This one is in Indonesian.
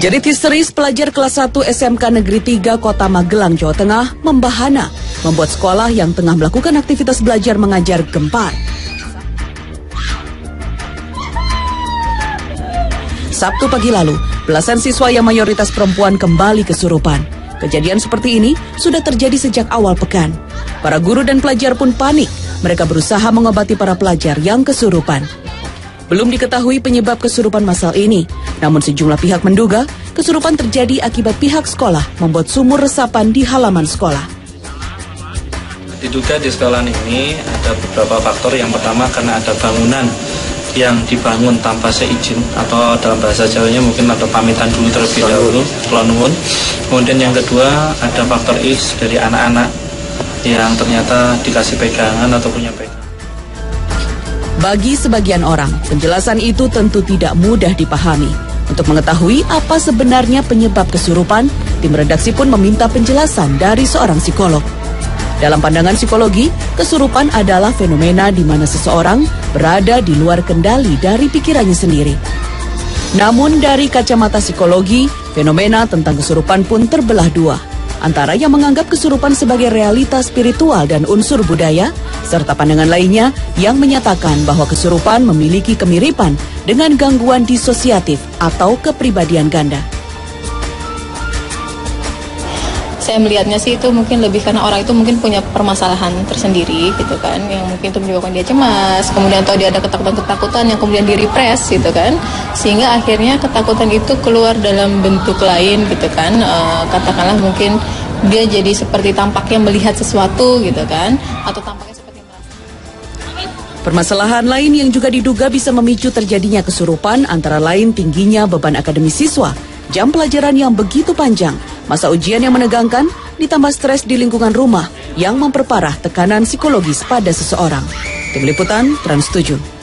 Jerit histeris pelajar kelas 1 SMK Negeri 3 Kota Magelang, Jawa Tengah membahana, membuat sekolah yang tengah melakukan aktivitas belajar mengajar gempar. Sabtu pagi lalu, belasan siswa yang mayoritas perempuan kembali kesurupan. Kejadian seperti ini sudah terjadi sejak awal pekan. Para guru dan pelajar pun panik. Mereka berusaha mengobati para pelajar yang kesurupan. Belum diketahui penyebab kesurupan massal ini, namun sejumlah pihak menduga kesurupan terjadi akibat pihak sekolah membuat sumur resapan di halaman sekolah. Diduga di sekolah ini ada beberapa faktor. Yang pertama karena ada bangunan yang dibangun tanpa seizin, atau dalam bahasa Jawanya mungkin ada pamitan dulu terlebih dahulu, kelonungun. Kemudian yang kedua ada faktor X dari anak-anak yang ternyata dikasih pegangan atau punya pegangan. Bagi sebagian orang, penjelasan itu tentu tidak mudah dipahami. Untuk mengetahui apa sebenarnya penyebab kesurupan, tim redaksi pun meminta penjelasan dari seorang psikolog. Dalam pandangan psikologi, kesurupan adalah fenomena di mana seseorang berada di luar kendali dari pikirannya sendiri. Namun dari kacamata psikologi, fenomena tentang kesurupan pun terbelah dua. Antara yang menganggap kesurupan sebagai realitas spiritual dan unsur budaya, serta pandangan lainnya yang menyatakan bahwa kesurupan memiliki kemiripan dengan gangguan disosiatif atau kepribadian ganda. Saya melihatnya sih itu mungkin lebih karena orang itu mungkin punya permasalahan tersendiri gitu kan, yang mungkin itu menyebabkan dia cemas, kemudian atau dia ada ketakutan-ketakutan yang kemudian direpres gitu kan, sehingga akhirnya ketakutan itu keluar dalam bentuk lain gitu kan, katakanlah mungkin dia jadi seperti tampaknya melihat sesuatu gitu kan, atau tampaknya seperti merasa. Permasalahan lain yang juga diduga bisa memicu terjadinya kesurupan antara lain tingginya beban akademis siswa, jam pelajaran yang begitu panjang, masa ujian yang menegangkan, ditambah stres di lingkungan rumah yang memperparah tekanan psikologis pada seseorang. Tim Liputan Trans 7.